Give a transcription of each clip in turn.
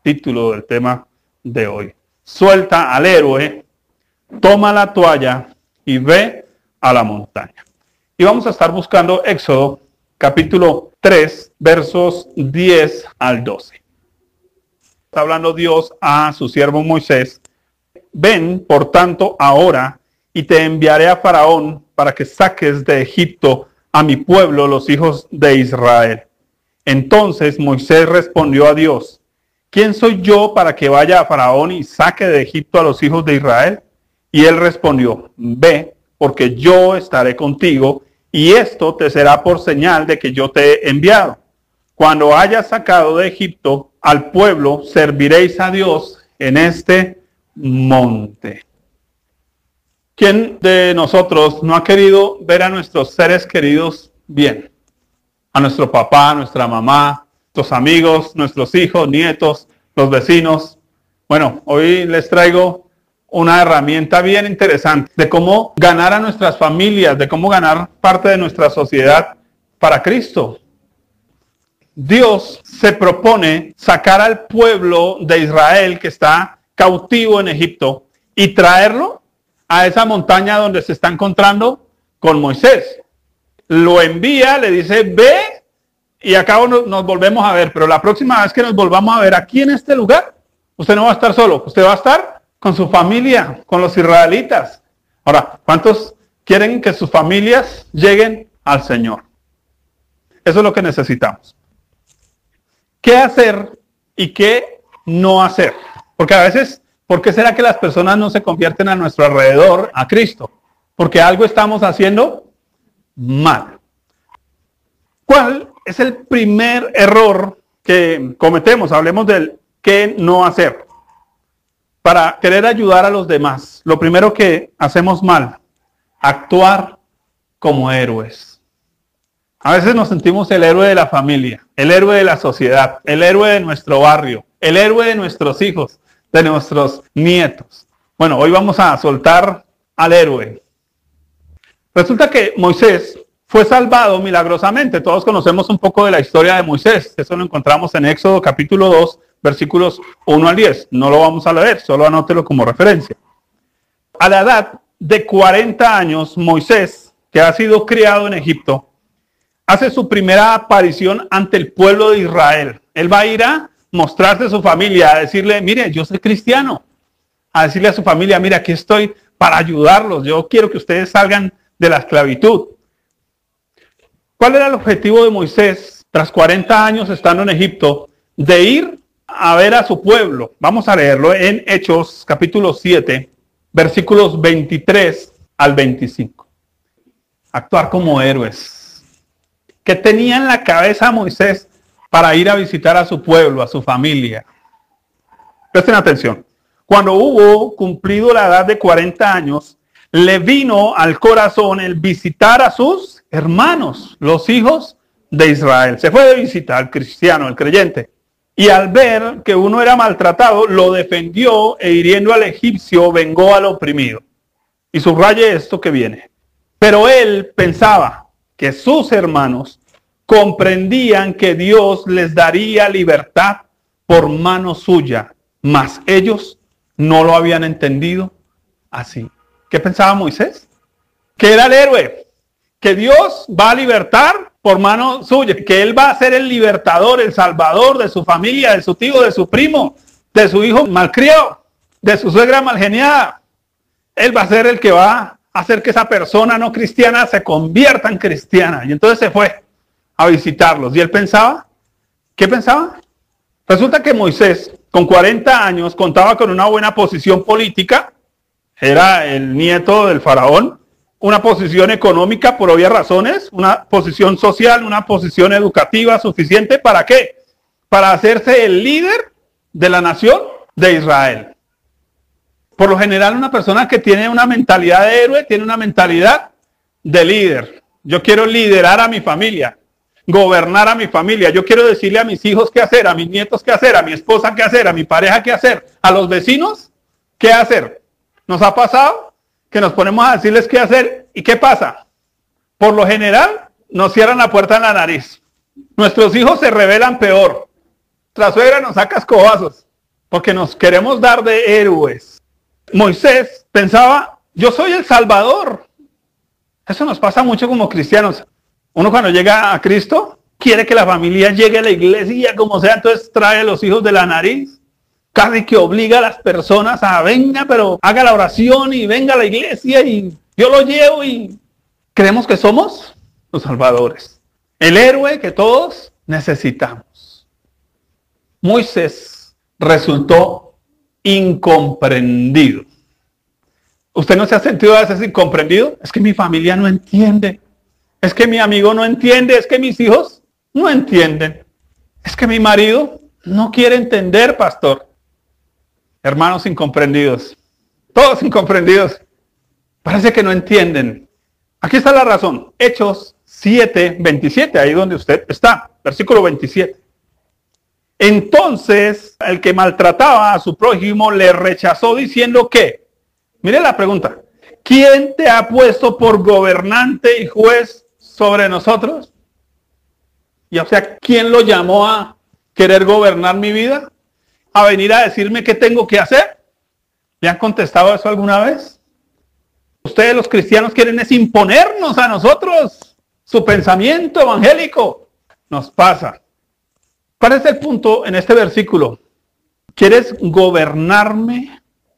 título del tema de hoy. Suelta al héroe, toma la toalla y ve a la montaña. Y vamos a estar buscando Éxodo capítulo 3, versos 10 al 12. Está hablando Dios a su siervo Moisés. Ven, por tanto, ahora, y te enviaré a Faraón para que saques de Egipto a mi pueblo, los hijos de Israel. Entonces Moisés respondió a Dios: ¿quién soy yo para que vaya a Faraón y saque de Egipto a los hijos de Israel? Y él respondió: ve, porque yo estaré contigo, y esto te será por señal de que yo te he enviado. Cuando hayas sacado de Egipto al pueblo, serviréis a Dios en este monte. ¿Quién de nosotros no ha querido ver a nuestros seres queridos bien? A nuestro papá, a nuestra mamá, nuestros amigos, nuestros hijos, nietos, los vecinos. Bueno, hoy les traigo una herramienta bien interesante de cómo ganar a nuestras familias, de cómo ganar parte de nuestra sociedad para Cristo. Dios se propone sacar al pueblo de Israel que está cautivo en Egipto y traerlo a esa montaña donde se está encontrando con Moisés. Lo envía, le dice: ve, y acá nos volvemos a ver, pero la próxima vez que nos volvamos a ver aquí en este lugar, usted no va a estar solo, usted va a estar con su familia, con los israelitas. Ahora, ¿cuántos quieren que sus familias lleguen al Señor? Eso es lo que necesitamos. ¿Qué hacer y qué no hacer? Porque a veces, ¿por qué será que las personas no se convierten a nuestro alrededor a Cristo? Porque algo estamos haciendo mal. ¿Cuál es el primer error que cometemos? Hablemos del qué no hacer. Para querer ayudar a los demás, lo primero que hacemos mal: actuar como héroes. A veces nos sentimos el héroe de la familia, el héroe de la sociedad, el héroe de nuestro barrio, el héroe de nuestros hijos, de nuestros nietos. Bueno, hoy vamos a soltar al héroe. Resulta que Moisés fue salvado milagrosamente. Todos conocemos un poco de la historia de Moisés. Eso lo encontramos en Éxodo capítulo 2, versículos 1 al 10. No lo vamos a leer, solo anótelo como referencia. A la edad de 40 años, Moisés, que ha sido criado en Egipto, hace su primera aparición ante el pueblo de Israel. Él va a ir a mostrarse a su familia, a decirle: mire, yo soy cristiano. A decirle a su familia: mire, aquí estoy para ayudarlos. Yo quiero que ustedes salgan de la esclavitud. ¿Cuál era el objetivo de Moisés, tras 40 años estando en Egipto, de ir a ver a su pueblo? Vamos a leerlo en Hechos capítulo 7, versículos 23 al 25. Actuar como héroes. ¿Qué tenía en la cabeza Moisés para ir a visitar a su pueblo, a su familia? Presten atención. Cuando hubo cumplido la edad de 40 años, le vino al corazón el visitar a sus hermanos, los hijos de Israel. Se fue de visita al cristiano, al creyente. Y al ver que uno era maltratado, lo defendió e hiriendo al egipcio, vengó al oprimido. Y subraye esto que viene. Pero él pensaba que sus hermanos comprendían que Dios les daría libertad por mano suya, mas ellos no lo habían entendido así. ¿Qué pensaba Moisés? Que era el héroe, que Dios va a libertar por mano suya, que él va a ser el libertador, el salvador de su familia, de su tío, de su primo, de su hijo malcriado, de su suegra malgeniada. Él va a ser el que va a hacer que esa persona no cristiana se convierta en cristiana. Y entonces se fue a visitarlos. ¿Y él pensaba? ¿Qué pensaba? Resulta que Moisés, con 40 años, contaba con una buena posición política. Era el nieto del faraón. Una posición económica por obvias razones. Una posición social, una posición educativa suficiente. ¿Para qué? Para hacerse el líder de la nación de Israel. Por lo general, una persona que tiene una mentalidad de héroe, tiene una mentalidad de líder. Yo quiero liderar a mi familia, gobernar a mi familia. Yo quiero decirle a mis hijos qué hacer, a mis nietos qué hacer, a mi esposa qué hacer, a mi pareja qué hacer, a los vecinos qué hacer. ¿Nos ha pasado que nos ponemos a decirles qué hacer? ¿Y qué pasa? Por lo general, nos cierran la puerta en la nariz. Nuestros hijos se rebelan peor. Nuestra suegra nos saca escobazos. porque nos queremos dar de héroes. Moisés pensaba, yo soy el Salvador. Eso nos pasa mucho como cristianos. Uno cuando llega a Cristo, quiere que la familia llegue a la iglesia como sea, entonces trae a los hijos de la nariz. Casi que obliga a las personas a venga, pero haga la oración y venga a la iglesia y yo lo llevo y creemos que somos los salvadores. El héroe que todos necesitamos. Moisés resultó incomprendido. ¿Usted no se ha sentido a veces incomprendido? Es que mi familia no entiende. Es que mi amigo no entiende. Es que mis hijos no entienden. Es que mi marido no quiere entender, pastor. Hermanos incomprendidos. Todos incomprendidos. Parece que no entienden. Aquí está la razón. Hechos 7:27, ahí donde usted está. Versículo 27. Entonces, el que maltrataba a su prójimo le rechazó diciendo que, mire la pregunta, ¿quién te ha puesto por gobernante y juez sobre nosotros? Y o sea, ¿quién lo llamó a querer gobernar mi vida? ¿A venir a decirme qué tengo que hacer? ¿Le han contestado eso alguna vez? Ustedes los cristianos quieren es imponernos a nosotros su pensamiento evangélico. Nos pasa. ¿Cuál es el punto en este versículo? ¿Quieres gobernarme?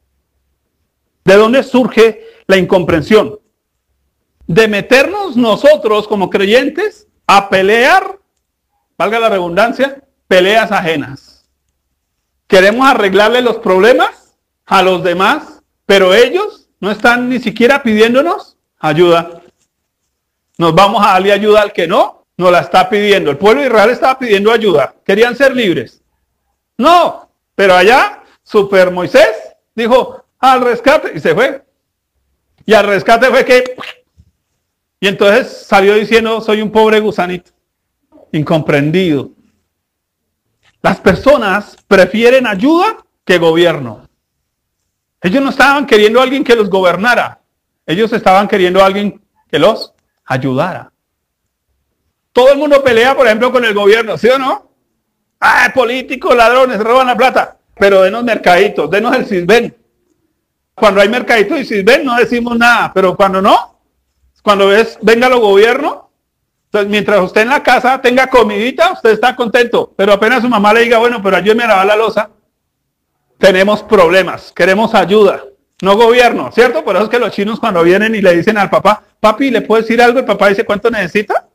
¿De dónde surge la incomprensión? De meternos nosotros como creyentes a pelear, valga la redundancia, peleas ajenas. Queremos arreglarle los problemas a los demás, pero ellos no están ni siquiera pidiéndonos ayuda. Nos vamos a darle ayuda al que no nos la está pidiendo. El pueblo de Israel estaba pidiendo ayuda. Querían ser libres. No, pero allá, Super Moisés dijo, al rescate, y se fue. Y al rescate fue que... Y entonces salió diciendo, soy un pobre gusanito, incomprendido. Las personas prefieren ayuda que gobierno. Ellos no estaban queriendo a alguien que los gobernara. Ellos estaban queriendo a alguien que los ayudara. Todo el mundo pelea, por ejemplo, con el gobierno, ¿sí o no? Ah, políticos, ladrones, roban la plata. Pero denos mercaditos, denos el Sisbén. Cuando hay mercaditos y Sisbén no decimos nada, pero cuando no, cuando venga los gobiernos, entonces mientras usted en la casa tenga comidita, usted está contento. Pero apenas su mamá le diga, bueno, pero ayúdeme a lavar la loza, tenemos problemas, queremos ayuda, no gobierno, ¿cierto? Por eso es que los chinos cuando vienen y le dicen al papá, papi, ¿le puedo decir algo? El papá dice, ¿cuánto necesita?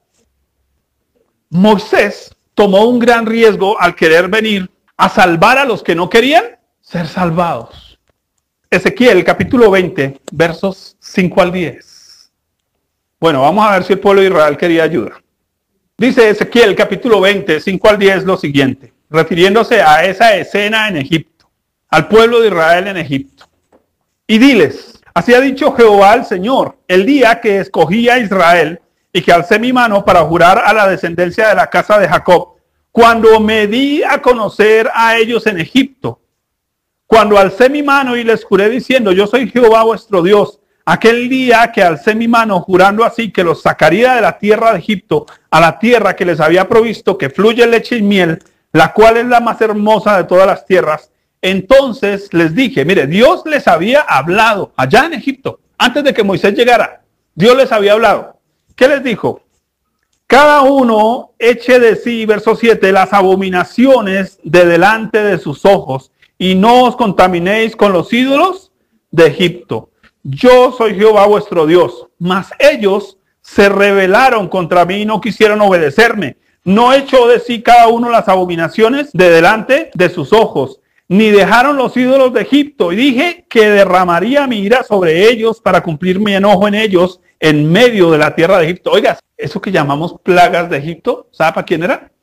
Moisés tomó un gran riesgo al querer venir a salvar a los que no querían ser salvados. Ezequiel capítulo 20, versos 5 al 10. Bueno, vamos a ver si el pueblo de Israel quería ayuda. Dice Ezequiel capítulo 20, 5 al 10 lo siguiente, refiriéndose a esa escena en Egipto, al pueblo de Israel en Egipto. Y diles, así ha dicho Jehová el Señor, el día que escogí a Israel y que alcé mi mano para jurar a la descendencia de la casa de Jacob, cuando me di a conocer a ellos en Egipto, cuando alcé mi mano y les juré diciendo, yo soy Jehová vuestro Dios, aquel día que alcé mi mano jurando así que los sacaría de la tierra de Egipto a la tierra que les había provisto, que fluye leche y miel, la cual es la más hermosa de todas las tierras. Entonces les dije, mire, Dios les había hablado allá en Egipto, antes de que Moisés llegara, Dios les había hablado. ¿Qué les dijo? Cada uno eche de sí, verso 7, las abominaciones de delante de sus ojos y no os contaminéis con los ídolos de Egipto. Yo soy Jehová vuestro Dios. Mas ellos se rebelaron contra mí y no quisieron obedecerme. No echó de sí cada uno las abominaciones de delante de sus ojos, ni dejaron los ídolos de Egipto. Y dije que derramaría mi ira sobre ellos para cumplir mi enojo en ellos en medio de la tierra de Egipto. Oiga, eso que llamamos plagas de Egipto, ¿sabe para quién era?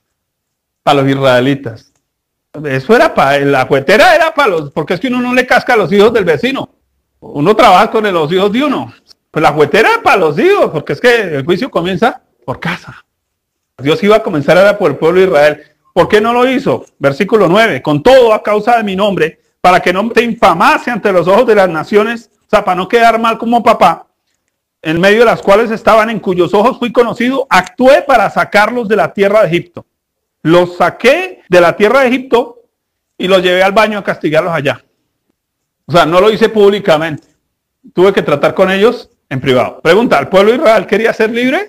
Para los israelitas. Eso era para, la juetera era para los, porque es que uno no le casca a los hijos del vecino. Uno trabaja con los hijos de uno. Pues la juetera era para los hijos, porque es que el juicio comienza por casa. Dios iba a comenzar ahora por el pueblo de Israel. ¿Por qué no lo hizo? Versículo 9. Con todo a causa de mi nombre, para que no te infamase ante los ojos de las naciones, o sea, para no quedar mal como papá, en medio de las cuales estaban, en cuyos ojos fui conocido, actué para sacarlos de la tierra de Egipto. Los saqué de la tierra de Egipto y los llevé al baño a castigarlos allá. O sea, no lo hice públicamente. Tuve que tratar con ellos en privado. Pregunta, ¿el pueblo de Israel quería ser libre?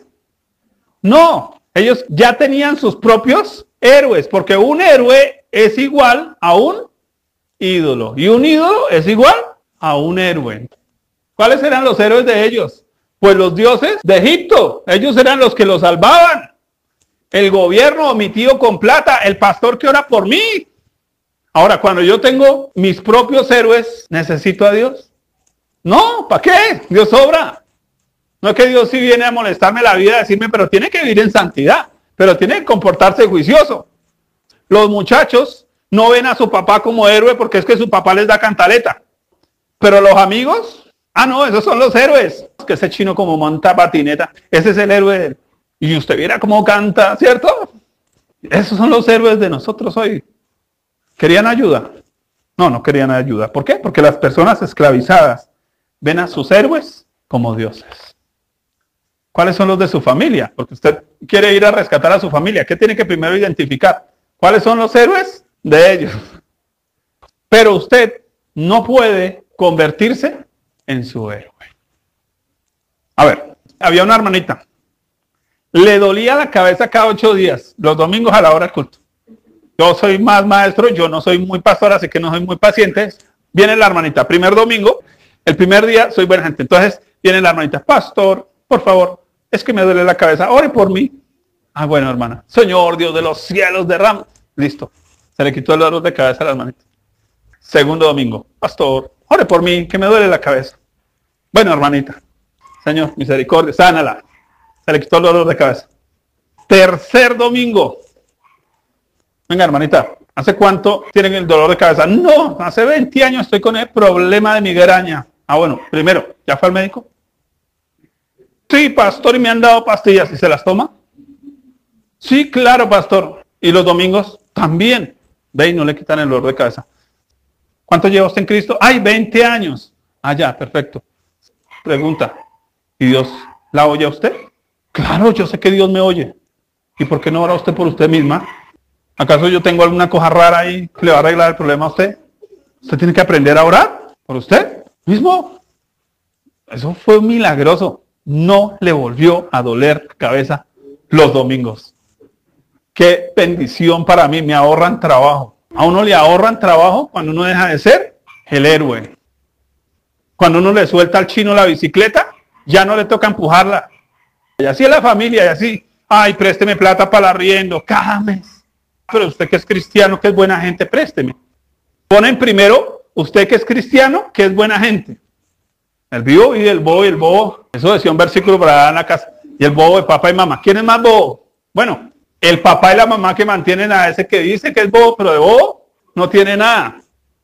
No, ellos ya tenían sus propios héroes, porque un héroe es igual a un ídolo, y un ídolo es igual a un héroe. ¿Cuáles eran los héroes de ellos? Pues los dioses de Egipto. Ellos eran los que los salvaban. El gobierno, mi tío con plata, el pastor que ora por mí. Ahora, cuando yo tengo mis propios héroes, ¿necesito a Dios? No, ¿para qué? Dios sobra. No es que Dios sí viene a molestarme la vida, a decirme, pero tiene que vivir en santidad, pero tiene que comportarse juicioso. Los muchachos no ven a su papá como héroe porque es que su papá les da cantaleta. Pero los amigos, no, esos son los héroes. Que ese chino como monta patineta, ese es el héroe de él. Y usted viera cómo canta, ¿cierto? Esos son los héroes de nosotros hoy. ¿Querían ayuda? No, no querían ayuda. ¿Por qué? Porque las personas esclavizadas ven a sus héroes como dioses. ¿Cuáles son los de su familia? Porque usted quiere ir a rescatar a su familia. ¿Qué tiene que primero identificar? ¿Cuáles son los héroes de ellos? Pero usted no puede convertirse en su héroe. A ver, había una hermanita. Le dolía la cabeza cada 8 días, los domingos a la hora del culto. Yo soy más maestro, yo no soy muy pastor, así que no soy muy paciente. Viene la hermanita, primer domingo, el primer día soy buena gente. Entonces viene la hermanita, pastor, por favor, es que me duele la cabeza, ore por mí. Bueno, hermana, Señor Dios de los cielos, derrama. Listo, se le quitó el dolor de cabeza a la hermanita. Segundo domingo, pastor, ore por mí, que me duele la cabeza. Bueno, hermanita, Señor, misericordia, sánala. Se le quitó el dolor de cabeza. Tercer domingo. Venga, hermanita, ¿hace cuánto tienen el dolor de cabeza? No, hace 20 años estoy con el problema de migraña. Bueno, primero, ¿ya fue al médico? Sí, pastor, y me han dado pastillas. ¿Y se las toma? Sí, claro, pastor. ¿Y los domingos? También. Ve y no le quitan el dolor de cabeza. ¿Cuánto lleva usted en Cristo? 20 años. Ya, perfecto. Pregunta, ¿y Dios la oye a usted? Claro, yo sé que Dios me oye. ¿Y por qué no ora usted por usted misma? ¿Acaso yo tengo alguna cosa rara ahí que le va a arreglar el problema a usted? Usted tiene que aprender a orar por usted mismo. Eso fue milagroso. No le volvió a doler la cabeza los domingos. Qué bendición para mí, me ahorran trabajo. A uno le ahorran trabajo cuando uno deja de ser el héroe. Cuando uno le suelta al chino la bicicleta, ya no le toca empujarla. Y así es la familia, y así, présteme plata para el arriendo, cada mes. Pero usted que es cristiano, que es buena gente, présteme. Ponen primero, usted que es cristiano, que es buena gente. El vivo y el bobo y el bobo. Eso decía un versículo para dar en la casa. Y el bobo de papá y mamá. ¿Quién es más bobo? Bueno, el papá y la mamá que mantienen a ese que dice que es bobo, pero de bobo no tiene nada.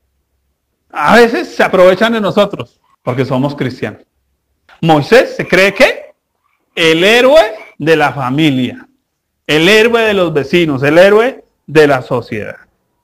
A veces se aprovechan de nosotros porque somos cristianos. Moisés se cree que el héroe de la familia, el héroe de los vecinos, el héroe de la sociedad.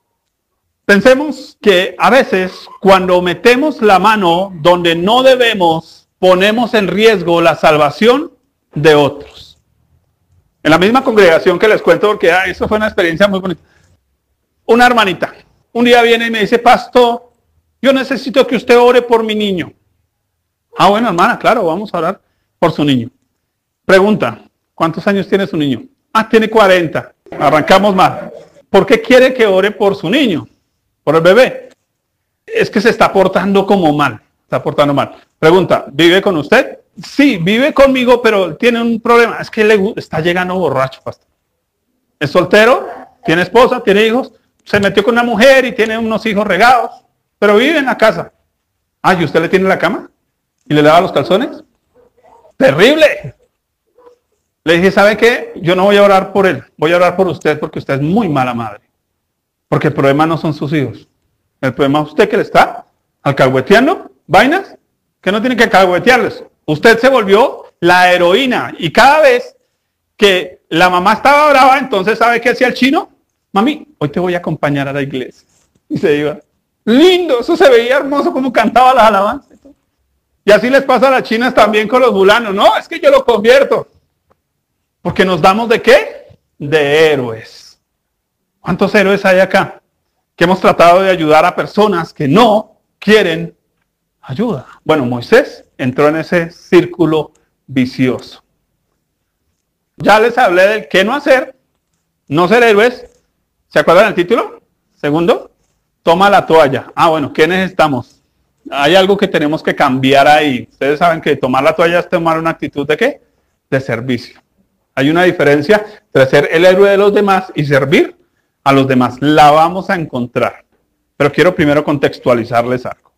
Pensemos que a veces cuando metemos la mano donde no debemos, ponemos en riesgo la salvación de otros. En la misma congregación que les cuento, porque eso fue una experiencia muy bonita. Una hermanita, un día viene y me dice, pastor, yo necesito que usted ore por mi niño. Bueno, hermana, claro, vamos a orar por su niño. Pregunta, ¿cuántos años tiene su niño? Tiene 40. Arrancamos mal. ¿Por qué quiere que ore por su niño? Por el bebé. Es que se está portando como mal. Está portando mal. Pregunta, ¿vive con usted? Sí, vive conmigo, pero tiene un problema. Es que le está llegando borracho, pastor. Es soltero, tiene esposa, tiene hijos. Se metió con una mujer y tiene unos hijos regados. Pero vive en la casa. ¿Y usted le tiene la cama? ¿Y le lava los calzones? ¡Terrible! Le dije, ¿sabe qué? Yo no voy a orar por él. Voy a orar por usted porque usted es muy mala madre. Porque el problema no son sus hijos. El problema es usted que le está alcahueteando vainas que no tiene que alcahuetearles. Usted se volvió la heroína. Y cada vez que la mamá estaba brava, entonces ¿sabe qué hacía el chino? Mami, hoy te voy a acompañar a la iglesia. Y se iba. Lindo, eso se veía hermoso como cantaba las alabanzas. Y así les pasa a las chinas también con los fulanos. No, es que yo lo convierto. Porque nos damos ¿de qué? De héroes. ¿Cuántos héroes hay acá? que hemos tratado de ayudar a personas que no quieren ayuda. Bueno, Moisés entró en ese círculo vicioso. Ya les hablé del qué no hacer, no ser héroes. ¿Se acuerdan el título? Segundo, toma la toalla. Bueno, ¿qué necesitamos? Hay algo que tenemos que cambiar ahí. Ustedes saben que tomar la toalla es tomar una actitud ¿de qué? De servicio. Hay una diferencia entre ser el héroe de los demás y servir a los demás. La vamos a encontrar. Pero quiero primero contextualizarles algo.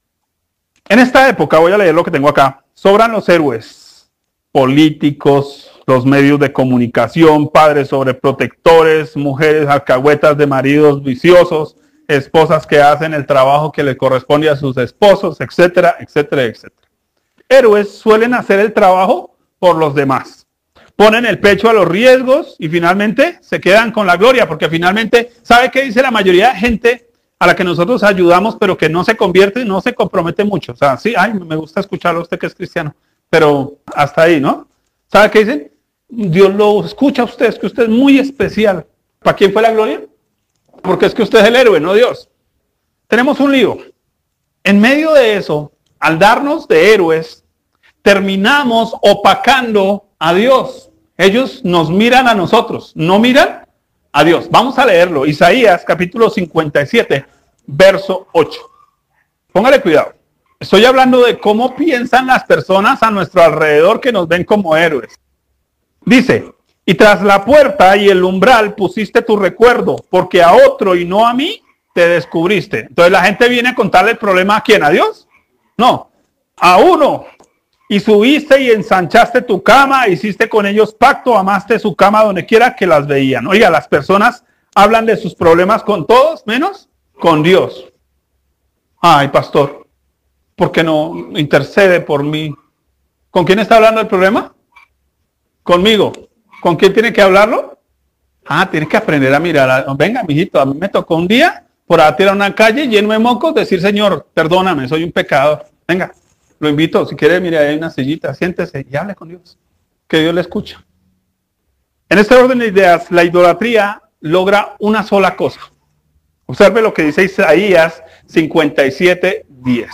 En esta época, voy a leer lo que tengo acá, sobran los héroes políticos, los medios de comunicación, padres sobreprotectores, mujeres alcahuetas de maridos viciosos, esposas que hacen el trabajo que les corresponde a sus esposos, etcétera, etcétera, etcétera. Héroes suelen hacer el trabajo por los demás. Ponen el pecho a los riesgos y finalmente se quedan con la gloria, porque finalmente, ¿sabe qué dice la mayoría de gente a la que nosotros ayudamos, pero que no se convierte, no se compromete mucho? O sea, sí, me gusta escucharlo a usted que es cristiano, pero hasta ahí, ¿no? ¿Sabe qué dicen? Dios lo escucha a usted, es que usted es muy especial. ¿Para quién fue la gloria? Porque es que usted es el héroe, no Dios. Tenemos un lío. En medio de eso, al darnos de héroes, terminamos opacando a Dios. Ellos nos miran a nosotros, no miran a Dios. Vamos a leerlo. Isaías capítulo 57, verso 8. Póngale cuidado. Estoy hablando de cómo piensan las personas a nuestro alrededor que nos ven como héroes. Dice, y tras la puerta y el umbral pusiste tu recuerdo, porque a otro y no a mí te descubriste. Entonces la gente viene a contarle el problema a quién, ¿a Dios? No, a uno. Y subiste y ensanchaste tu cama, hiciste con ellos pacto, amaste su cama donde quiera que las veían. Oiga, las personas hablan de sus problemas con todos, menos con Dios. Ay, pastor, ¿por qué no intercede por mí? ¿Con quién está hablando el problema? Conmigo. ¿Con quién tiene que hablarlo? Tiene que aprender a mirar. Venga, mijito, a mí me tocó un día por ahí tirar una calle lleno de mocos, decir, Señor, perdóname, soy un pecador. Venga, lo invito, si quiere, mire, hay una sillita, siéntese y hable con Dios. Que Dios le escucha. En este orden de ideas, la idolatría logra una sola cosa. Observe lo que dice Isaías 57:10.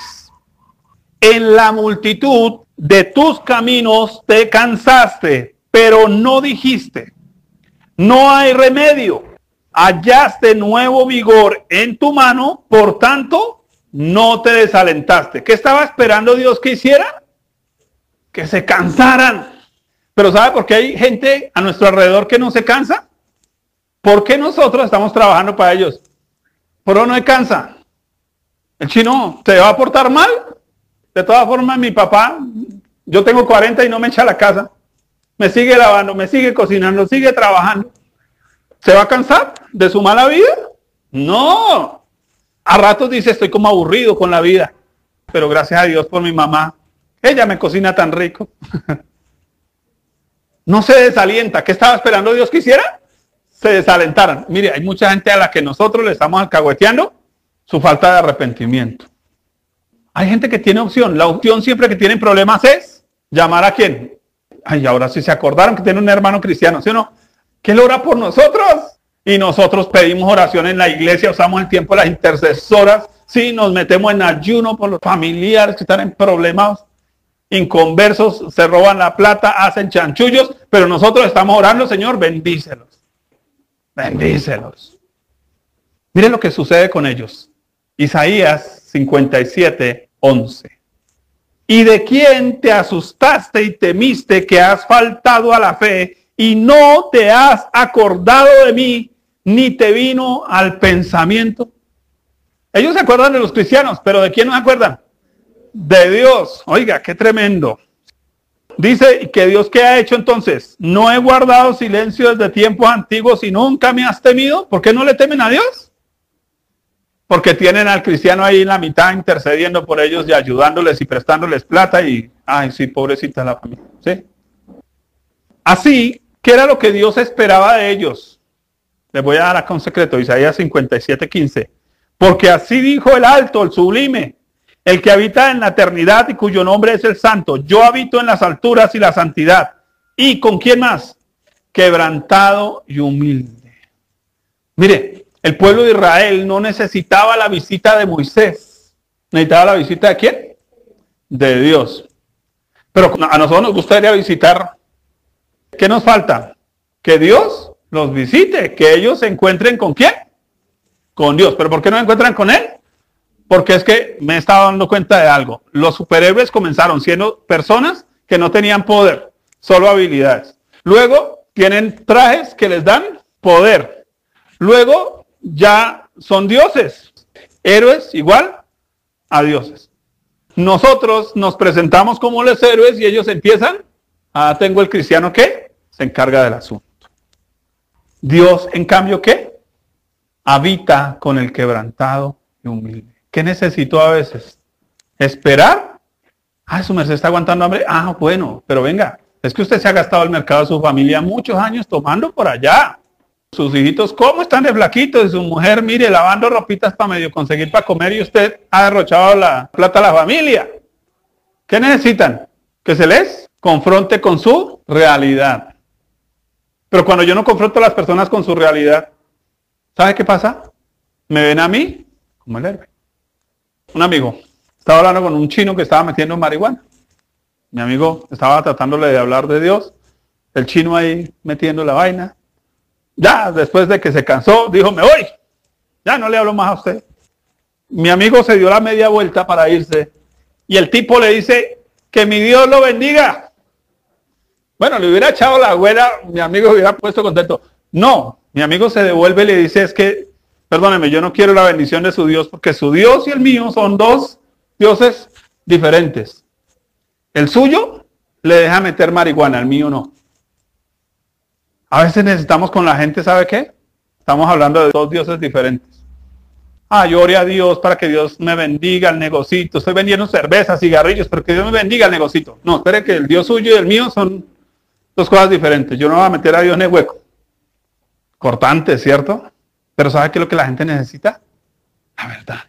En la multitud de tus caminos te cansaste, pero no dijiste, no hay remedio. Hallaste nuevo vigor en tu mano, por tanto, no te desalentaste. ¿Qué estaba esperando Dios que hiciera? Que se cansaran. Pero ¿sabe por qué hay gente a nuestro alrededor que no se cansa? Porque nosotros estamos trabajando para ellos. Pero no se cansa. El chino se va a portar mal. De todas formas, mi papá, yo tengo 40 y no me echa a la casa. Me sigue lavando, me sigue cocinando, sigue trabajando. ¿Se va a cansar de su mala vida? No. A ratos dice, estoy como aburrido con la vida. Pero gracias a Dios por mi mamá. Ella me cocina tan rico. No se desalienta. ¿Qué estaba esperando Dios que hiciera? Se desalentaran. Mire, hay mucha gente a la que nosotros le estamos alcahueteando su falta de arrepentimiento. Hay gente que tiene opción. La opción siempre que tienen problemas es llamar a quién. Ay, ahora sí se acordaron que tiene un hermano cristiano, ¿sí o no? Que él ora por nosotros. Y nosotros pedimos oración en la iglesia, usamos el tiempo de las intercesoras. Sí, nos metemos en ayuno por los familiares que están en problemas, inconversos, se roban la plata, hacen chanchullos, pero nosotros estamos orando, Señor, bendícelos. Bendícelos. Miren lo que sucede con ellos. Isaías 57:11. ¿Y de quién te asustaste y temiste que has faltado a la fe y no te has acordado de mí, ni te vino al pensamiento? Ellos se acuerdan de los cristianos, pero ¿de quién no se acuerdan? De Dios. Oiga, qué tremendo. Dice que Dios, ¿qué ha hecho entonces? No he guardado silencio desde tiempos antiguos y nunca me has temido. ¿Por qué no le temen a Dios? Porque tienen al cristiano ahí en la mitad intercediendo por ellos y ayudándoles y prestándoles plata y, ay, sí, pobrecita la familia. ¿Sí? Así, ¿qué era lo que Dios esperaba de ellos? Les voy a dar acá un secreto, Isaías 57:15. Porque así dijo el alto, el sublime, el que habita en la eternidad y cuyo nombre es el santo. Yo habito en las alturas y la santidad. ¿Y con quién más? Quebrantado y humilde. Mire, El pueblo de Israel no necesitaba la visita de Moisés. ¿Necesitaba la visita de quién? De Dios. Pero a nosotros nos gustaría visitar. ¿Qué nos falta? Que Dios los visite, que ellos se encuentren ¿con quién? Con Dios. ¿Pero por qué no se encuentran con Él? Porque es que me he estado dando cuenta de algo. Los superhéroes comenzaron siendo personas que no tenían poder, solo habilidades. Luego tienen trajes que les dan poder. Luego ya son dioses. Héroes igual a dioses. Nosotros nos presentamos como los héroes y ellos empiezan, tengo el cristiano que se encarga del asunto. Dios, en cambio, ¿qué? Habita con el quebrantado y humilde. ¿Qué necesito a veces? ¿Esperar? Su merced está aguantando hambre. Bueno, pero venga, es que usted se ha gastado el mercado de su familia muchos años tomando por allá. Sus hijitos, ¿cómo están de flaquitos? Y su mujer, mire, lavando ropitas para medio conseguir para comer y usted ha derrochado la plata a la familia. ¿Qué necesitan? Que se les confronte con su realidad. Pero cuando yo no confronto a las personas con su realidad, ¿sabe qué pasa? Me ven a mí como el héroe. Un amigo estaba hablando con un chino que estaba metiendo marihuana. Mi amigo estaba tratándole de hablar de Dios. El chino ahí metiendo la vaina. Ya, después de que se cansó, dijo, me voy. Ya no le hablo más a usted. Mi amigo se dio la media vuelta para irse. Y el tipo le dice, que mi Dios lo bendiga. Bueno, le hubiera echado la güera, mi amigo hubiera puesto contento. No, mi amigo se devuelve y le dice, es que, perdóneme, yo no quiero la bendición de su Dios, porque su Dios y el mío son dos dioses diferentes. El suyo le deja meter marihuana, el mío no. A veces necesitamos con la gente, ¿sabe qué? Estamos hablando de dos dioses diferentes. Yo oré a Dios para que Dios me bendiga el negocito. Estoy vendiendo cervezas, cigarrillos, pero que Dios me bendiga el negocito. No, espere que el Dios suyo y el mío son dos cosas diferentes. Yo no voy a meter a Dios en el hueco. Cortante, ¿cierto? Pero ¿sabe qué es lo que la gente necesita? La verdad.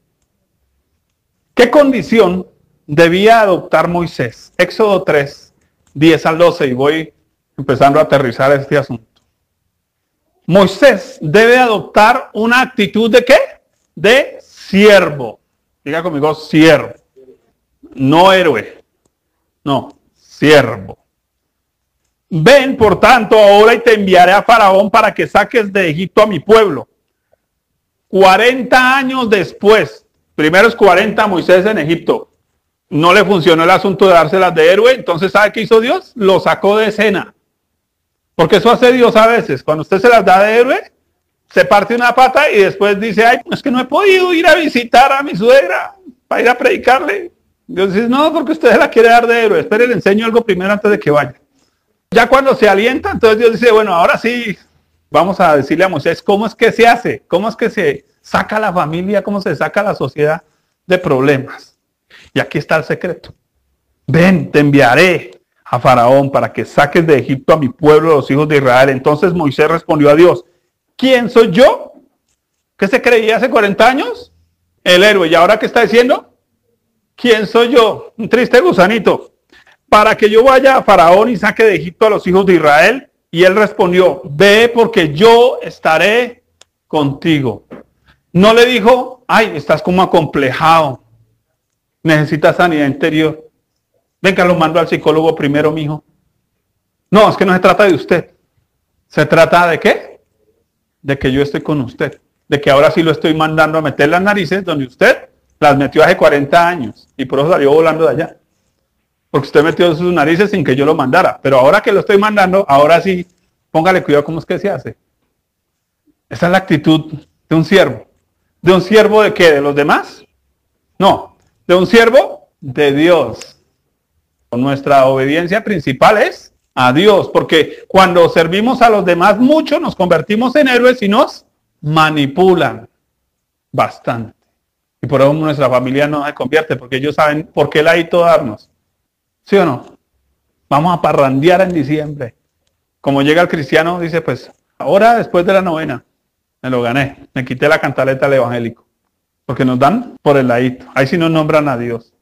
¿Qué condición debía adoptar Moisés? Éxodo 3, 10 al 12, y voy empezando a aterrizar este asunto. Moisés debe adoptar una actitud ¿de qué? De siervo. Diga conmigo, siervo. No héroe. No, siervo. Ven, por tanto, ahora y te enviaré a Faraón para que saques de Egipto a mi pueblo. 40 años después, primeros 40 Moisés en Egipto, no le funcionó el asunto de dárselas de héroe, entonces ¿sabe qué hizo Dios? Lo sacó de escena. Porque eso hace Dios a veces. Cuando usted se las da de héroe, se parte una pata y después dice, es que no he podido ir a visitar a mi suegra para ir a predicarle. Dios dice, no, porque usted se la quiere dar de héroe. Espere, le enseño algo primero antes de que vaya. Ya cuando se alienta, entonces Dios dice, bueno, ahora sí, vamos a decirle a Moisés, ¿cómo es que se hace? ¿Cómo es que se saca la familia? ¿Cómo se saca la sociedad de problemas? Y aquí está el secreto. Ven, te enviaré a Faraón para que saques de Egipto a mi pueblo, los hijos de Israel. Entonces Moisés respondió a Dios, ¿quién soy yo? ¿Qué se creía hace 40 años? El héroe. ¿Y ahora qué está diciendo? ¿Quién soy yo? Un triste gusanito. Para que yo vaya a Faraón y saque de Egipto a los hijos de Israel. Y él respondió, ve porque yo estaré contigo. No le dijo, estás como acomplejado. Necesitas sanidad interior. Venga, lo mando al psicólogo primero, mijo. No, es que no se trata de usted. ¿Se trata de qué? De que yo estoy con usted. De que ahora sí lo estoy mandando a meter las narices donde usted las metió hace 40 años. Y por eso salió volando de allá. Porque usted metió sus narices sin que yo lo mandara. Pero ahora que lo estoy mandando, ahora sí, póngale cuidado cómo es que se hace. Esa es la actitud de un siervo. ¿De un siervo de qué? ¿De los demás? No, de un siervo de Dios. Nuestra obediencia principal es a Dios, porque cuando servimos a los demás mucho, nos convertimos en héroes y nos manipulan bastante. Y por eso nuestra familia no se convierte, porque ellos saben por qué ladito darnos. ¿Sí o no? Vamos a parrandear en diciembre. Como llega el cristiano, dice, pues, ahora después de la novena, me lo gané. Me quité la cantaleta al evangélico. Porque nos dan por el ladito. Ahí sí nos nombran a Dios.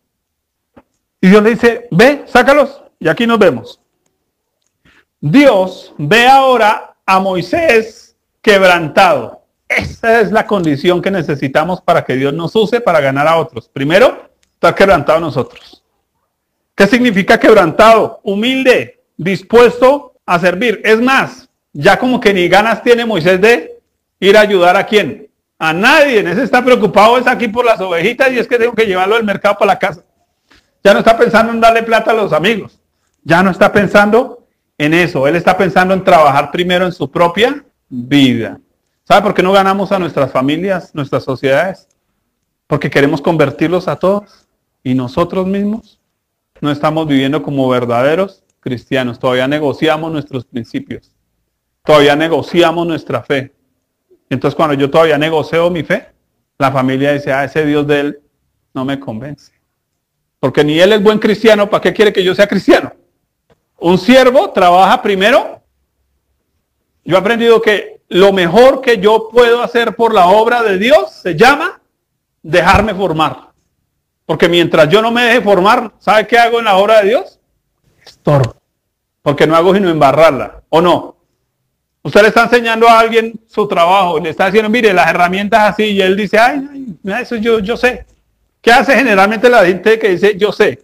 Y Dios le dice, ve, sácalos. Y aquí nos vemos. Dios ve ahora a Moisés quebrantado. Esa es la condición que necesitamos para que Dios nos use para ganar a otros. Primero, estar quebrantado nosotros. ¿Qué significa quebrantado? Humilde, dispuesto a servir. Es más, ya como que ni ganas tiene Moisés de ir a ayudar a quién. A nadie. Ese está preocupado es aquí por las ovejitas y es que tengo que llevarlo al mercado para la casa. Ya no está pensando en darle plata a los amigos. Ya no está pensando en eso. Él está pensando en trabajar primero en su propia vida. ¿Sabe por qué no ganamos a nuestras familias, nuestras sociedades? Porque queremos convertirlos a todos y nosotros mismos no estamos viviendo como verdaderos cristianos. Todavía negociamos nuestros principios. Todavía negociamos nuestra fe. Entonces cuando yo todavía negocio mi fe, la familia dice, ese Dios de él no me convence. Porque ni él es buen cristiano, ¿para qué quiere que yo sea cristiano? Un siervo trabaja primero. Yo he aprendido que lo mejor que yo puedo hacer por la obra de Dios se llama dejarme formar. Porque mientras yo no me deje formar, ¿sabe qué hago en la obra de Dios? Estorbo. Porque no hago sino embarrarla, ¿o no? Usted le está enseñando a alguien su trabajo y le está diciendo, mire, las herramientas así, y él dice, ay, eso yo sé. ¿Qué hace generalmente la gente que dice, yo sé?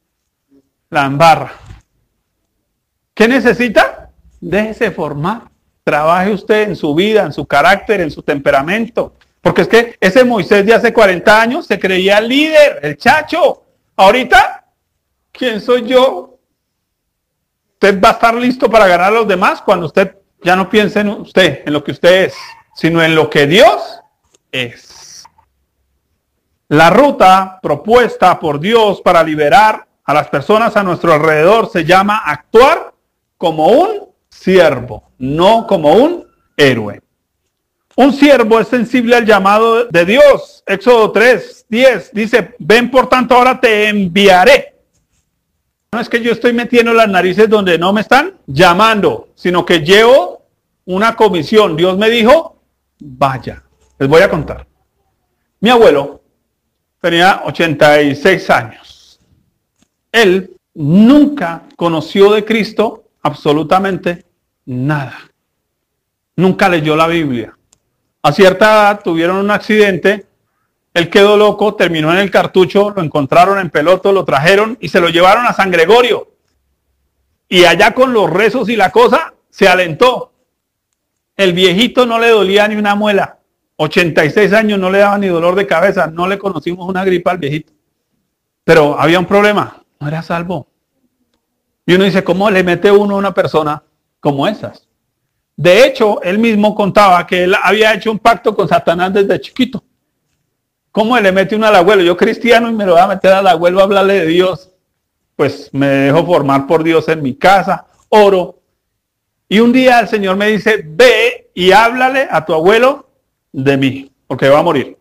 La embarra. ¿Qué necesita? Déjese formar. Trabaje usted en su vida, en su carácter, en su temperamento. Porque es que ese Moisés de hace 40 años se creía el líder, el chacho. Ahorita, ¿quién soy yo? Usted va a estar listo para ganar a los demás cuando usted ya no piense en usted, en lo que usted es, sino en lo que Dios es. La ruta propuesta por Dios para liberar a las personas a nuestro alrededor se llama actuar como un siervo, no como un héroe. Un siervo es sensible al llamado de Dios. Éxodo 3:10 dice, ven por tanto ahora te enviaré. No es que yo estoy metiendo las narices donde no me están llamando, sino que llevo una comisión. Dios me dijo, vaya. Les voy a contar. Mi abuelo tenía 86 años. Él nunca conoció de Cristo absolutamente nada. Nunca leyó la Biblia. A cierta edad tuvieron un accidente, él quedó loco, terminó en el cartucho, lo encontraron en Peloto, lo trajeron y se lo llevaron a San Gregorio. Y allá con los rezos y la cosa, se alentó. El viejito no le dolía ni una muela. 86 años, no le daba ni dolor de cabeza, no le conocimos una gripa al viejito. Pero había un problema, no era salvo. Y uno dice, ¿cómo le mete uno a una persona como esas? De hecho, él mismo contaba que él había hecho un pacto con Satanás desde chiquito. ¿Cómo le mete uno al abuelo? Yo cristiano y me lo voy a meter al abuelo a hablarle de Dios. Pues me dejo formar por Dios en mi casa, oro. Y un día el Señor me dice, ve y háblale a tu abuelo de mí, porque va a morir.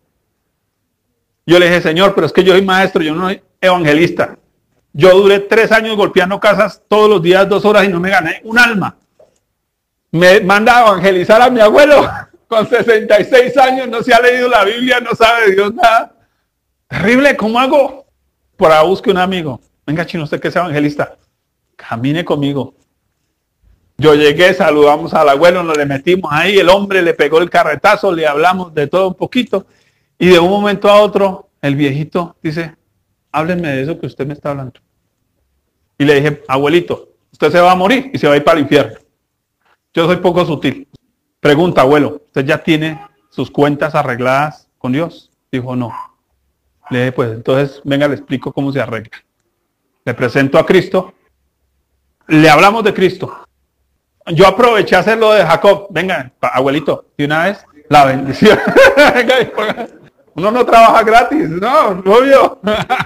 Yo le dije, Señor, pero es que yo soy maestro, yo no soy evangelista. Yo duré 3 años golpeando casas todos los días, 2 horas y no me gané un alma. Me manda a evangelizar a mi abuelo con 66 años, no se ha leído la Biblia, no sabe de Dios nada. Terrible, ¿cómo hago? Por ahí busque un amigo. Venga, chino, usted que es evangelista, camine conmigo. Yo llegué, saludamos al abuelo, nos le metimos ahí, el hombre le pegó el carretazo, le hablamos de todo un poquito, y de un momento a otro, el viejito dice, háblenme de eso que usted me está hablando. Y le dije, abuelito, usted se va a morir y se va a ir para el infierno. Yo soy poco sutil. Pregunta, abuelo, ¿usted ya tiene sus cuentas arregladas con Dios? Dijo, no. Le dije, pues entonces, venga, le explico cómo se arregla. Le presento a Cristo. Le hablamos de Cristo. Yo aproveché a hacer lo de Jacob. Venga, abuelito, de una vez, la bendición. Venga, uno no trabaja gratis, no, obvio.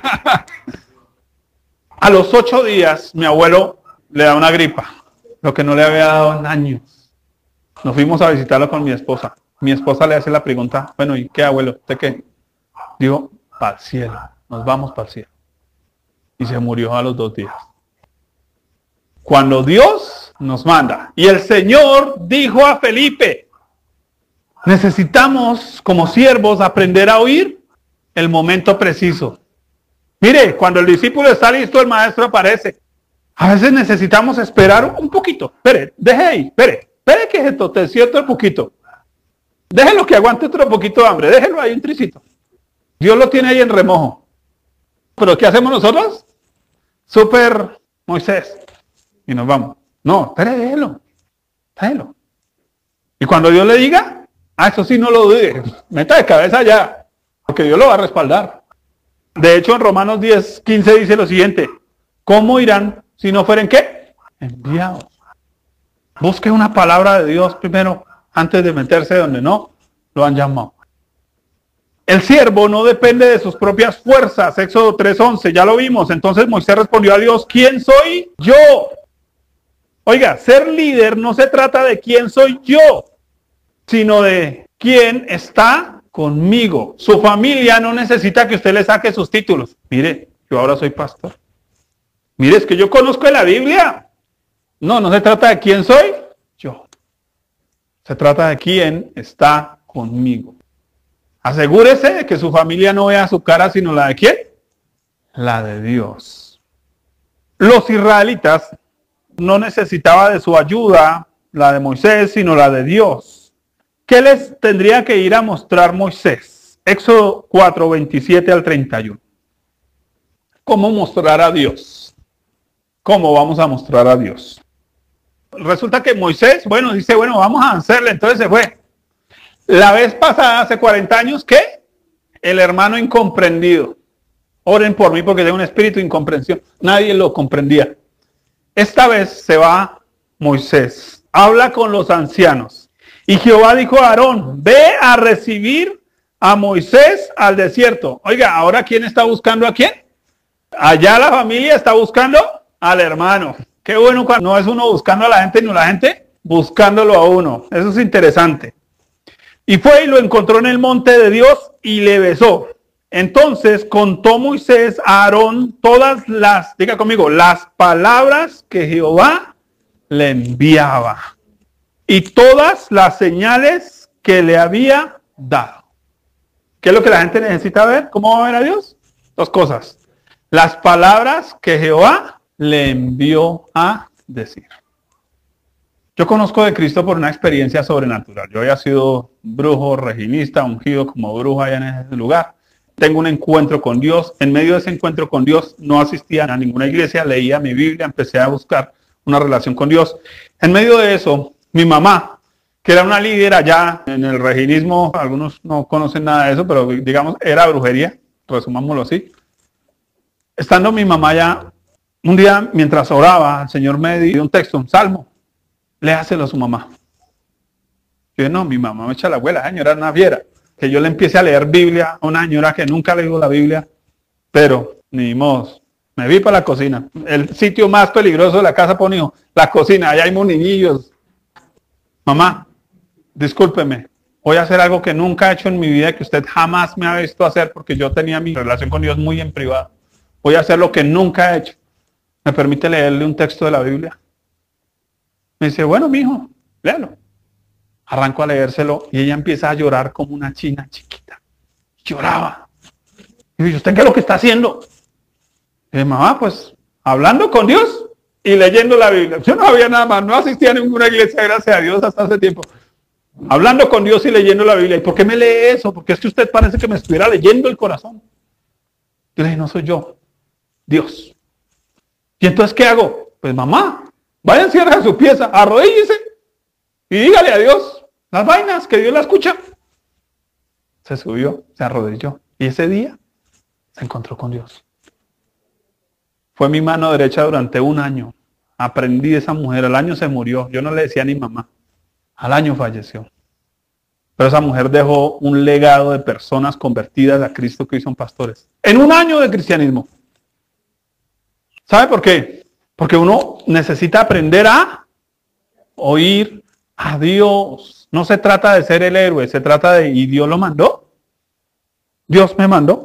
A los 8 días, mi abuelo le da una gripa, lo que no le había dado en años. Nos fuimos a visitarlo con mi esposa. Mi esposa le hace la pregunta, bueno, ¿y qué, abuelo? ¿Usted qué? Digo, para el cielo, nos vamos para el cielo. Y se murió a los 2 días. Cuando Dios nos manda, y el Señor dijo a Felipe, necesitamos como siervos aprender a oír el momento preciso. Mire, cuando el discípulo está listo, el maestro aparece. A veces necesitamos esperar un poquito. Espere, deje ahí, espere que se te siento un poquito. Déjelo que aguante otro poquito de hambre, déjelo ahí un tricito. Dios lo tiene ahí en remojo. ¿Pero qué hacemos nosotros? Súper Moisés. Y nos vamos. No, déjelo. Déjelo. Y cuando Dios le diga, eso sí no lo dude. Meta de cabeza ya. Porque Dios lo va a respaldar. De hecho, en Romanos 10:15 dice lo siguiente. ¿Cómo irán si no fueren qué? Enviados. Busque una palabra de Dios primero antes de meterse donde no lo han llamado. El siervo no depende de sus propias fuerzas. Éxodo 3:11, ya lo vimos. Entonces Moisés respondió a Dios, ¿quién soy yo? Oiga, ser líder no se trata de quién soy yo, sino de quién está conmigo. Su familia no necesita que usted le saque sus títulos. Mire, yo ahora soy pastor. Mire, es que yo conozco de la Biblia. No se trata de quién soy yo. Se trata de quién está conmigo. Asegúrese de que su familia no vea su cara, sino la de quién. La de Dios. Los israelitas no necesitaban de su ayuda, la de Moisés, sino la de Dios. ¿Qué les tendría que ir a mostrar Moisés? Éxodo 4:27 al 31. ¿Cómo mostrar a Dios? ¿Cómo vamos a mostrar a Dios? Resulta que Moisés, dice, vamos a hacerle, entonces se fue. La vez pasada, hace 40 años, ¿qué? El hermano incomprendido. Oren por mí porque tengo un espíritu de incomprensión. Nadie lo comprendía. Esta vez se va Moisés. Habla con los ancianos. Y Jehová dijo a Aarón, ve a recibir a Moisés al desierto. Oiga, ¿ahora quién está buscando a quién? Allá la familia está buscando al hermano. Qué bueno cuando no es uno buscando a la gente, sino la gente buscándolo a uno. Eso es interesante. Y fue y lo encontró en el monte de Dios y le besó. Entonces contó Moisés a Aarón todas las, diga conmigo, las palabras que Jehová le enviaba. Y todas las señales que le había dado. ¿Qué es lo que la gente necesita ver? ¿Cómo va a ver a Dios? Dos cosas. Las palabras que Jehová le envió a decir. Yo conozco de Cristo por una experiencia sobrenatural. Yo había sido brujo, reginista, ungido como brujo allá en ese lugar. Tengo un encuentro con Dios. En medio de ese encuentro con Dios no asistía a ninguna iglesia, leía mi Biblia, empecé a buscar una relación con Dios. En medio de eso, mi mamá, que era una líder allá en el reginismo, algunos no conocen nada de eso, pero digamos, era brujería, resumámoslo así. Estando mi mamá allá, un día mientras oraba, el Señor me dio un texto, un salmo. Léaselo a su mamá. Yo no, mi mamá me echa la abuela, señora, una fiera. Que yo le empiece a leer Biblia a una señora que nunca leído la Biblia, pero ni modo. Me vi para la cocina. El sitio más peligroso de la casa para un hijo, la cocina, allá hay moninillos. Mamá, discúlpeme, voy a hacer algo que nunca he hecho en mi vida, que usted jamás me ha visto hacer, porque yo tenía mi relación con Dios muy en privado. Voy a hacer lo que nunca he hecho. ¿Me permite leerle un texto de la Biblia? Me dice, bueno, mijo, léalo. Arranco a leérselo y ella empieza a llorar como una china chiquita. Lloraba. Y dice, ¿usted qué es lo que está haciendo? Y dice, mamá, pues, hablando con Dios y leyendo la Biblia. Yo no había nada más, no asistía a ninguna iglesia, gracias a Dios, hasta hace tiempo. Hablando con Dios y leyendo la Biblia. ¿Y por qué me lee eso? Porque es que usted parece que me estuviera leyendo el corazón. Yo le dije, no soy yo, Dios. ¿Y entonces qué hago? Pues, mamá, vaya, encierra su pieza, arrodíllese y dígale a Dios las vainas, que Dios la escucha. Se subió, se arrodilló y ese día se encontró con Dios. Fue mi mano derecha durante un año. Aprendí de esa mujer, al año se murió. Yo no le decía ni mamá. Al año falleció. Pero esa mujer dejó un legado de personas convertidas a Cristo que hoy son pastores. En un año de cristianismo. ¿Sabe por qué? Porque uno necesita aprender a oír a Dios. No se trata de ser el héroe, se trata de, ¿y Dios lo mandó? Dios me mandó.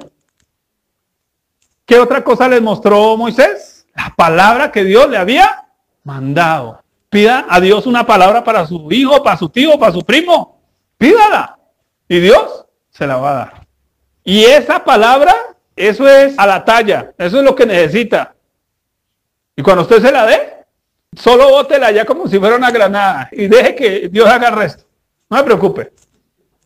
¿Qué otra cosa les mostró Moisés? La palabra que Dios le había mandado. Pida a Dios una palabra para su hijo, para su tío, para su primo. Pídala. Y Dios se la va a dar. Y esa palabra, eso es a la talla. Eso es lo que necesita. Y cuando usted se la dé, solo bótela ya como si fuera una granada y deje que Dios haga el resto. No me preocupe.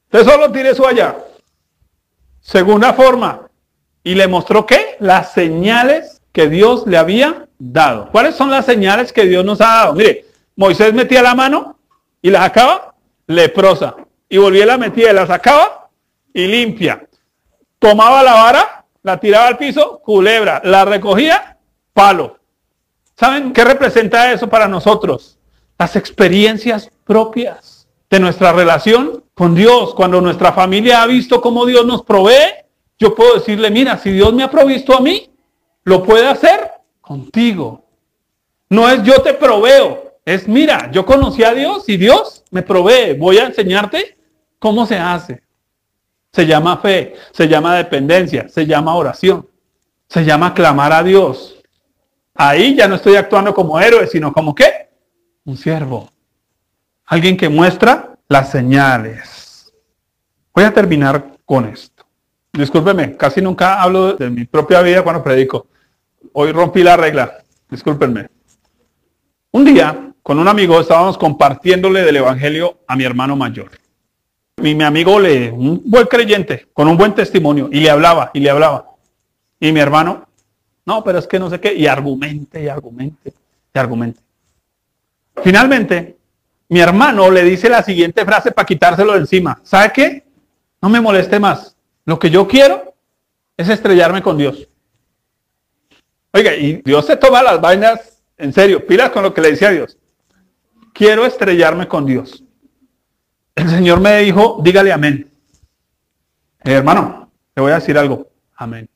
Usted solo tire eso allá. Segunda forma. Y le mostró ¿qué? Las señales que Dios le había dado. ¿Cuáles son las señales que Dios nos ha dado? Mire, Moisés metía la mano y la sacaba leprosa. Y volvía y la metía y la sacaba y limpia. Tomaba la vara, la tiraba al piso, culebra. La recogía, palo. ¿Saben qué representa eso para nosotros? Las experiencias propias de nuestra relación con Dios. Cuando nuestra familia ha visto cómo Dios nos provee, yo puedo decirle, mira, si Dios me ha provisto a mí, lo puede hacer contigo. No es yo te proveo, es mira, yo conocí a Dios y Dios me provee. Voy a enseñarte cómo se hace. Se llama fe, se llama dependencia, se llama oración, se llama clamar a Dios. Ahí ya no estoy actuando como héroe, sino como ¿qué? Un siervo. Alguien que muestra las señales. Voy a terminar con esto. Discúlpenme, casi nunca hablo de mi propia vida cuando predico. Hoy rompí la regla, discúlpenme. Un día, con un amigo, estábamos compartiéndole del evangelio a mi hermano mayor. Mi amigo un buen creyente, con un buen testimonio, y le hablaba, y le hablaba. Y mi hermano, no, pero es que no sé qué, y argumente, y argumente, y argumente. Finalmente, mi hermano le dice la siguiente frase para quitárselo de encima. ¿Sabe qué? No me moleste más. Lo que yo quiero es estrellarme con Dios. Oiga, y Dios se toma las vainas en serio. Pilas con lo que le decía a Dios. Quiero estrellarme con Dios. El Señor me dijo, dígale amén. Hermano, te voy a decir algo. Amén.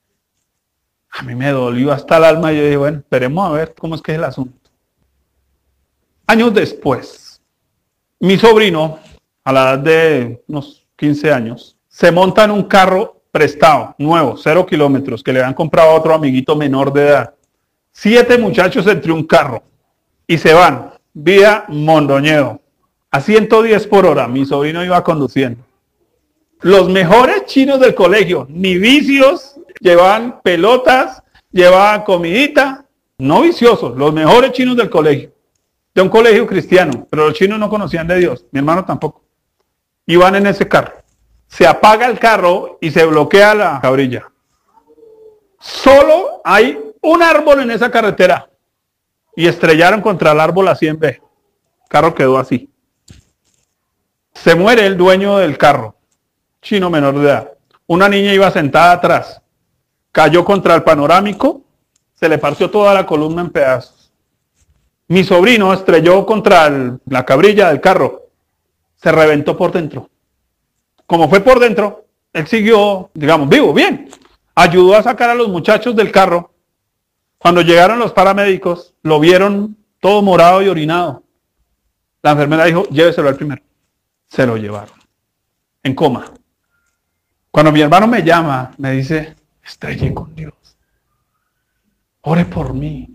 A mí me dolió hasta el alma. Y yo dije, bueno, esperemos a ver cómo es que es el asunto. Años después, mi sobrino, a la edad de unos 15 años, se monta en un carro prestado, nuevo, 0 kilómetros, que le han comprado a otro amiguito menor de edad. 7 muchachos entre un carro y se van vía Mondoñedo a 110 por hora. Mi sobrino iba conduciendo. Los mejores chinos del colegio, ni vicios, llevaban pelotas, llevaban comidita, no viciosos, los mejores chinos del colegio. De un colegio cristiano, pero los chinos no conocían de Dios, mi hermano tampoco. Iban en ese carro. Se apaga el carro y se bloquea la cabrilla. Solo hay un árbol en esa carretera. Y estrellaron contra el árbol a 100 veces. El carro quedó así. Se muere el dueño del carro, chino menor de edad. Una niña iba sentada atrás. Cayó contra el panorámico. Se le partió toda la columna en pedazos. Mi sobrino estrelló contra la cabrilla del carro. Se reventó por dentro. Como fue por dentro, él siguió, digamos, vivo, bien. Ayudó a sacar a los muchachos del carro. Cuando llegaron los paramédicos, lo vieron todo morado y orinado. La enfermera dijo, lléveselo al primero. Se lo llevaron. En coma. Cuando mi hermano me llama, me dice, estrellé con Dios. Ore por mí.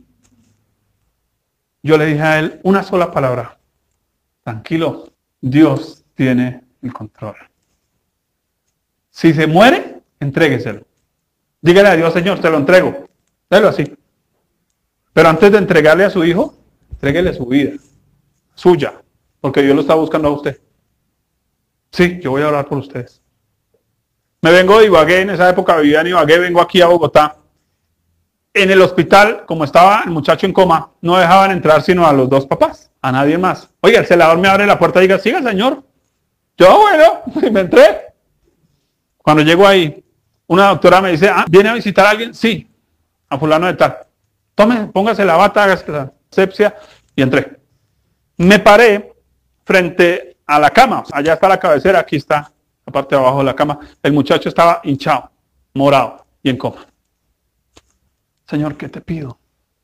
Yo le dije a él una sola palabra. Tranquilo, Dios tiene el control. Si se muere, entrégueselo. Dígale a Dios, Señor, te lo entrego. Délo así. Pero antes de entregarle a su hijo, entréguele su vida. Suya. Porque Dios lo está buscando a usted. Sí, yo voy a orar por ustedes. Me vengo de Ibagué, en esa época vivía en Ibagué, vengo aquí a Bogotá. En el hospital, como estaba el muchacho en coma, no dejaban entrar sino a los 2 papás, a nadie más. Oiga, el celador me abre la puerta y diga, siga, señor. Yo, bueno, me entré. Cuando llego ahí, una doctora me dice, ¿viene a visitar a alguien? Sí, a fulano de tal. Tome, póngase la bata, hágase la asepsia, y entré. Me paré frente a la cama, allá está la cabecera, aquí está la parte de abajo de la cama. El muchacho estaba hinchado, morado y en coma. Señor, ¿qué te pido?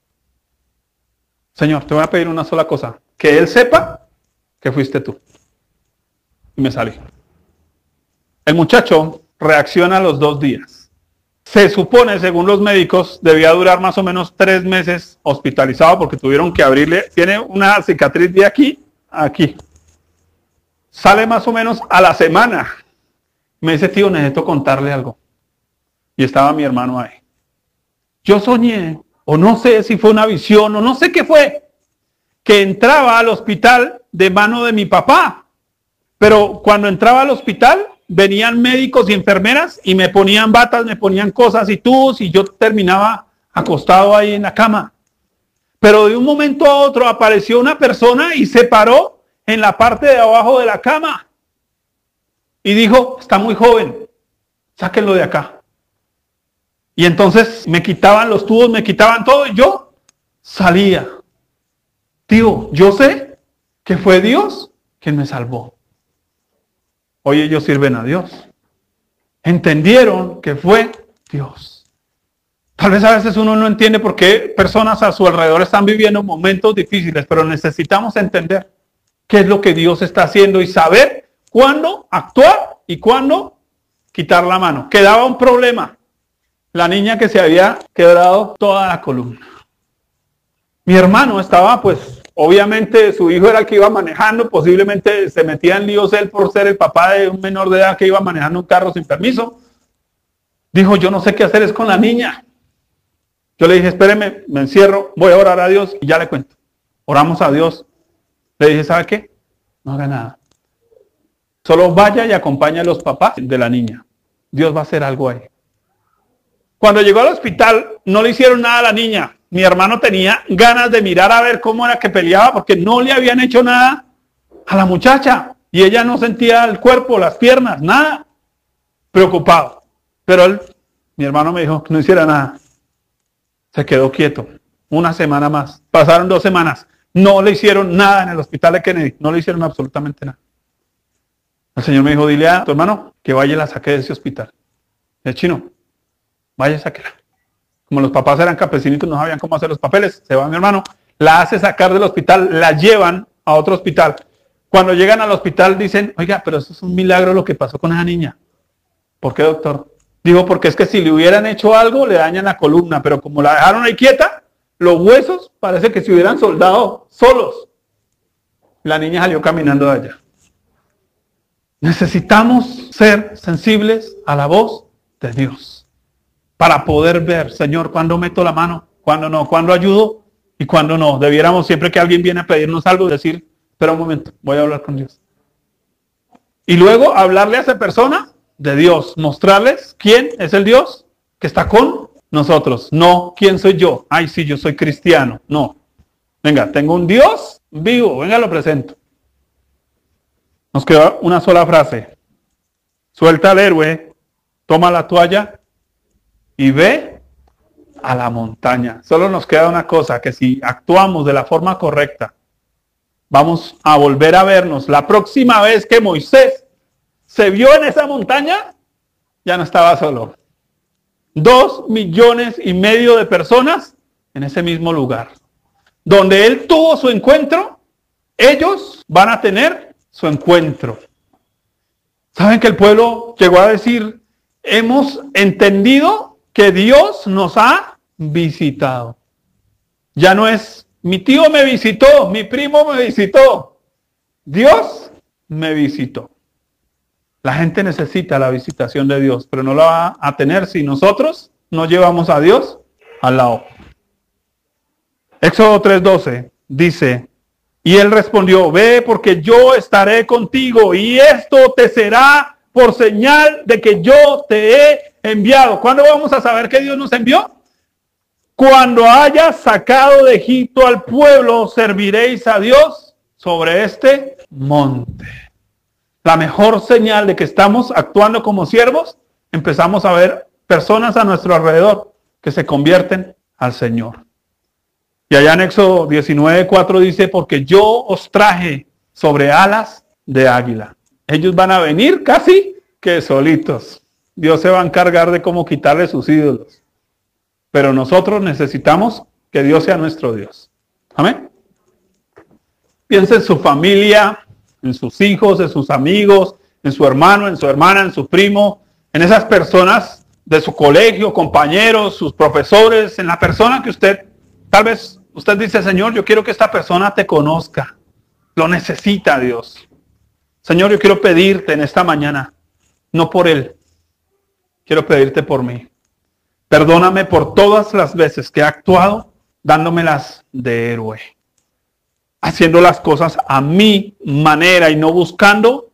Señor, te voy a pedir una sola cosa, que él sepa que fuiste tú. Y me salí. El muchacho reacciona a los 2 días. Se supone, según los médicos, debía durar más o menos 3 meses hospitalizado porque tuvieron que abrirle, tiene una cicatriz de aquí a aquí. Sale más o menos a la semana. Me dice, tío, necesito contarle algo. Y estaba mi hermano ahí. Yo soñé, o no sé si fue una visión, o no sé qué fue, que entraba al hospital de mano de mi papá. Pero cuando entraba al hospital, venían médicos y enfermeras y me ponían batas, me ponían cosas y tubos y yo terminaba acostado ahí en la cama. Pero de un momento a otro apareció una persona y se paró en la parte de abajo de la cama y dijo, está muy joven, sáquenlo de acá. Y entonces me quitaban los tubos, me quitaban todo y yo salía. Tío, yo sé que fue Dios quien me salvó. Hoy ellos sirven a Dios. Entendieron que fue Dios. Tal vez a veces uno no entiende por qué personas a su alrededor están viviendo momentos difíciles, pero necesitamos entender qué es lo que Dios está haciendo y saber cuándo actuar y cuándo quitar la mano. Quedaba un problema. La niña que se había quebrado toda la columna. Mi hermano estaba, pues, obviamente su hijo era el que iba manejando, posiblemente se metía en líos él por ser el papá de un menor de edad que iba manejando un carro sin permiso. Dijo, yo no sé qué hacer es con la niña. Yo le dije, espéreme, me encierro, voy a orar a Dios y ya le cuento. Oramos a Dios. Le dije, ¿sabe qué? No haga nada. Solo vaya y acompañe a los papás de la niña. Dios va a hacer algo ahí. Cuando llegó al hospital, no le hicieron nada a la niña. Mi hermano tenía ganas de mirar a ver cómo era que peleaba porque no le habían hecho nada a la muchacha. Y ella no sentía el cuerpo, las piernas, nada. Preocupado. Pero mi hermano me dijo que no hiciera nada. Se quedó quieto. Una semana más. Pasaron 2 semanas. No le hicieron nada en el hospital de Kennedy. No le hicieron absolutamente nada. El Señor me dijo, dile a tu hermano que vaya y la saque de ese hospital. El chino, vaya y sáquela. Como los papás eran campesinitos, no sabían cómo hacer los papeles. Se va mi hermano, la hace sacar del hospital, la llevan a otro hospital. Cuando llegan al hospital dicen, oiga, pero eso es un milagro lo que pasó con esa niña. ¿Por qué, doctor? Digo, porque es que si le hubieran hecho algo, le dañan la columna, pero como la dejaron ahí quieta, los huesos parece que se hubieran soldado solos. La niña salió caminando de allá. Necesitamos ser sensibles a la voz de Dios para poder ver, Señor, cuándo meto la mano, cuándo no, cuándo ayudo y cuándo no. Debiéramos siempre que alguien viene a pedirnos algo decir, espera un momento, voy a hablar con Dios. Y luego hablarle a esa persona de Dios, mostrarles quién es el Dios que está con nosotros, no quién soy yo. Ay, sí, yo soy cristiano. No. Venga, tengo un Dios vivo, venga, lo presento. Nos queda una sola frase. Suelta al héroe, toma la toalla y ve a la montaña. Solo nos queda una cosa, que si actuamos de la forma correcta, vamos a volver a vernos. La próxima vez que Moisés se vio en esa montaña, ya no estaba solo. 2,5 millones de personas en ese mismo lugar. Donde él tuvo su encuentro, ellos van a tener su encuentro. ¿Saben que el pueblo llegó a decir, hemos entendido que Dios nos ha visitado? Ya no es, mi tío me visitó, mi primo me visitó. Dios me visitó. La gente necesita la visitación de Dios, pero no la va a tener si nosotros no llevamos a Dios al lado. Éxodo 3:12 dice, y él respondió, ve porque yo estaré contigo y esto te será por señal de que yo te he enviado. ¿Cuándo vamos a saber que Dios nos envió? Cuando hayas sacado de Egipto al pueblo, serviréis a Dios sobre este monte. La mejor señal de que estamos actuando como siervos, empezamos a ver personas a nuestro alrededor que se convierten al Señor. Y allá en Éxodo 19:4 dice, porque yo os traje sobre alas de águila. Ellos van a venir casi que solitos. Dios se va a encargar de cómo quitarle sus ídolos. Pero nosotros necesitamos que Dios sea nuestro Dios. Amén. Piensa en su familia, en sus hijos, en sus amigos, en su hermano, en su hermana, en su primo, en esas personas de su colegio, compañeros, sus profesores, en la persona que usted, tal vez usted dice, Señor, yo quiero que esta persona te conozca. Lo necesita Dios. Señor, yo quiero pedirte en esta mañana, no por él, quiero pedirte por mí. Perdóname por todas las veces que he actuado dándomelas de héroe, haciendo las cosas a mi manera y no buscando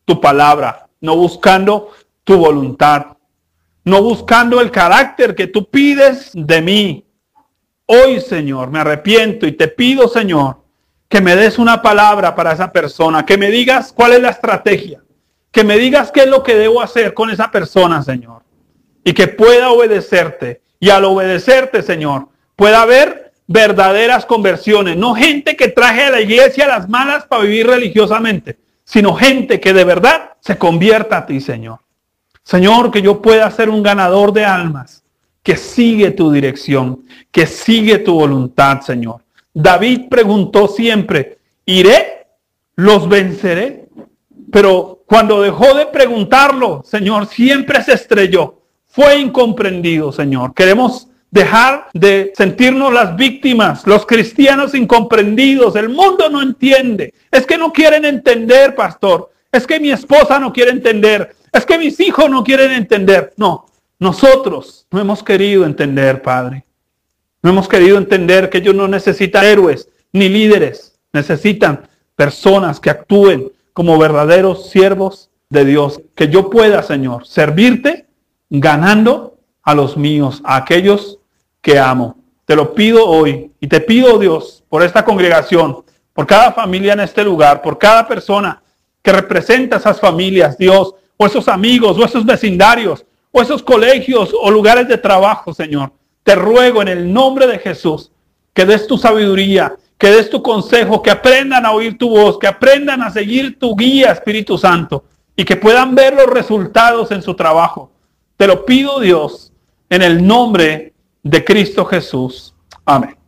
tu palabra, no buscando tu voluntad, no buscando el carácter que tú pides de mí. Hoy, Señor, me arrepiento y te pido, Señor, que me des una palabra para esa persona, que me digas cuál es la estrategia, que me digas qué es lo que debo hacer con esa persona, Señor, y que pueda obedecerte. Y al obedecerte, Señor, pueda haber verdaderas conversiones, no gente que traje a la iglesia las malas para vivir religiosamente, sino gente que de verdad se convierta a ti, Señor. Señor, que yo pueda ser un ganador de almas, que sigue tu dirección, que sigue tu voluntad, Señor. David preguntó siempre, ¿iré? ¿Los venceré? Pero cuando dejó de preguntarlo, Señor, siempre se estrelló. Fue incomprendido, Señor. Queremos dejar de sentirnos las víctimas, los cristianos incomprendidos. El mundo no entiende. Es que no quieren entender, pastor. Es que mi esposa no quiere entender. Es que mis hijos no quieren entender. No, nosotros no hemos querido entender, Padre. No hemos querido entender que ellos no necesitan héroes ni líderes. Necesitan personas que actúen como verdaderos siervos de Dios. Que yo pueda, Señor, servirte ganando a los míos, a aquellos que amo. Te lo pido hoy y te pido, Dios, por esta congregación, por cada familia en este lugar, por cada persona que representa esas familias, Dios, o esos amigos, o esos vecindarios, o esos colegios o lugares de trabajo, Señor. Te ruego en el nombre de Jesús que des tu sabiduría, que des tu consejo, que aprendan a oír tu voz, que aprendan a seguir tu guía, Espíritu Santo, y que puedan ver los resultados en su trabajo. Te lo pido, Dios, en el nombre de Cristo Jesús. Amén.